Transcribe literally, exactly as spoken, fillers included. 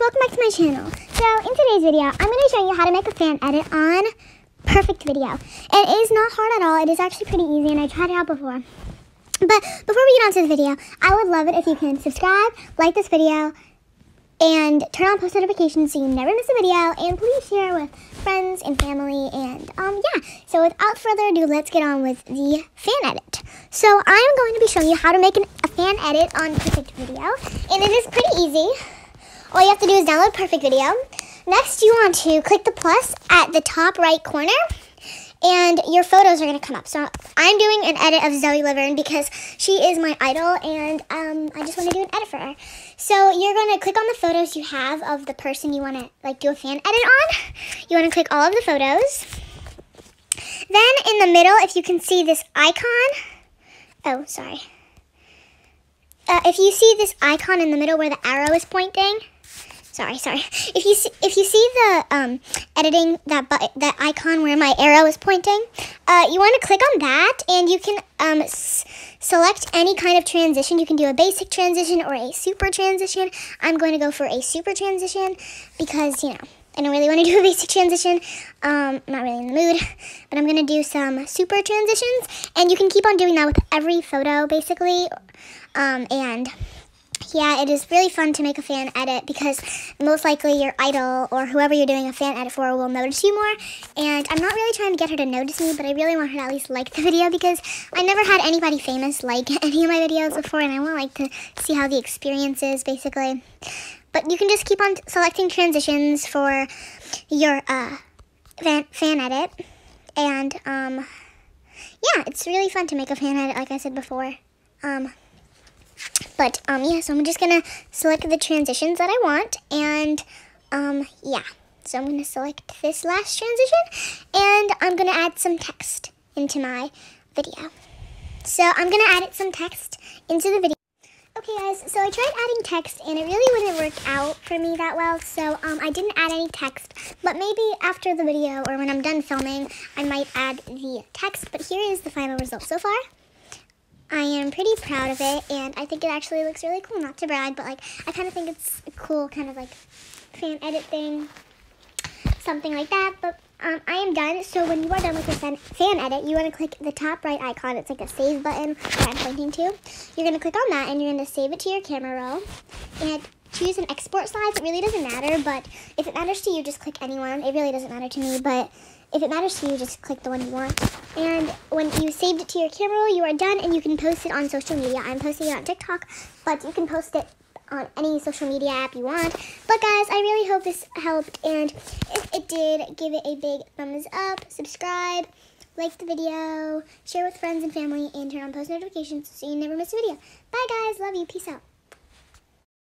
welcome back to my channel. So in today's video, I'm going to show you how to make a fan edit on Perfect Video. And it is not hard at all. It is actually pretty easy, and I tried it out before. But before we get on to the video, I would love it if you can subscribe, like this video, and turn on post notifications so you never miss a video, and please share with friends and family, and um yeah. So without further ado, let's get on with the fan edit. So I'm going to be showing you how to make an, a fan edit on Perfect Video, and it is pretty easy. All you have to do is download Perfect Video. Next, you want to click the plus at the top right corner, and your photos are going to come up. So I'm doing an edit of Zoe Laverne because she is my idol, and um, I just want to do an edit for her. So you're going to click on the photos you have of the person you want to like do a fan edit on. You want to click all of the photos. Then in the middle, if you can see this icon, oh, sorry. Uh, if you see this icon in the middle where the arrow is pointing, sorry, sorry. If you see, if you see the um, editing that but that icon where my arrow is pointing, uh, you want to click on that, and you can um, s select any kind of transition. You can do a basic transition or a super transition. I'm going to go for a super transition because, you know, I don't really want to do a basic transition. Um, I'm not really in the mood, but I'm going to do some super transitions, and you can keep on doing that with every photo, basically. Um, and yeah, it is really fun to make a fan edit because most likely your idol or whoever you're doing a fan edit for will notice you more. And I'm not really trying to get her to notice me, but I really want her to at least like the video because I never had anybody famous like any of my videos before, and I want like to see how the experience is, basically. But you can just keep on selecting transitions for your uh, fan, fan edit. And um, yeah, it's really fun to make a fan edit, like I said before. Um, but um, yeah, so I'm just going to select the transitions that I want. And um, yeah, so I'm going to select this last transition. And I'm going to add some text into my video. So I'm going to add some text into the video. Okay guys, so I tried adding text and it really wouldn't work out for me that well, so um, I didn't add any text, but maybe after the video or when I'm done filming, I might add the text. But here is the final result so far. I am pretty proud of it, and I think it actually looks really cool. Not to brag, but like I kind of think it's a cool kind of like fan edit thing, something like that. But um, I am done. So when you are done with your fan, fan edit, you want to click the top right icon. It's like a save button that I'm pointing to. You're going to click on that, and you're going to save it to your camera roll. And choose an export size. It really doesn't matter, but if it matters to you, just click anyone. It really doesn't matter to me, but if it matters to you, just click the one you want. And when you saved it to your camera roll, you are done, and you can post it on social media. I'm posting it on TikTok, but you can post it on any social media app you want. But guys, I really hope this helped, and if it did, give it a big thumbs up, subscribe, like the video, share with friends and family, and turn on post notifications so you never miss a video. Bye guys, love you, peace out.